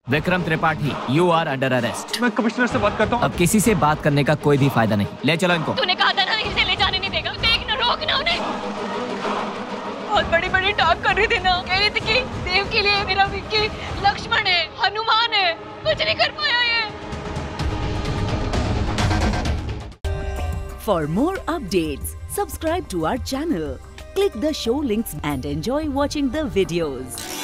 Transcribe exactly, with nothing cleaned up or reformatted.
Vikram Tripathi, you are under arrest. मैं commissioner से बात करता हूँ। अब किसी से बात करने का कोई भी फायदा नहीं, ले चलो इनको। तूने कहा था ना इसे ले जाने नहीं देगा, देख ना, रोक ना उन्हें। बहुत बड़ी बड़ी टॉक कर रही थी ना, कह रही थी कि देव के लिए मेरा विक्की लक्ष्मण है, हनुमान है, कुछ नहीं कर पाया ये। For more updates, subscribe to our channel, click the show links and enjoy watching the videos.